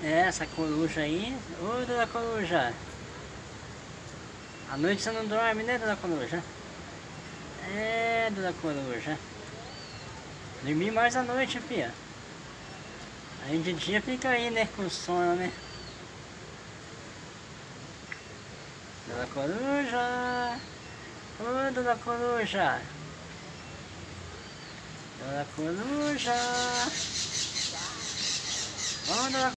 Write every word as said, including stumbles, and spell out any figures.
É, essa coruja aí. Ô, dona coruja. À noite você não dorme, né, dona coruja? É, dona coruja. Dormir mais à noite, filha. Aí de dia fica aí, né, com sono, né? Dona coruja. Ô, dona coruja. Dona coruja. Vamos, dona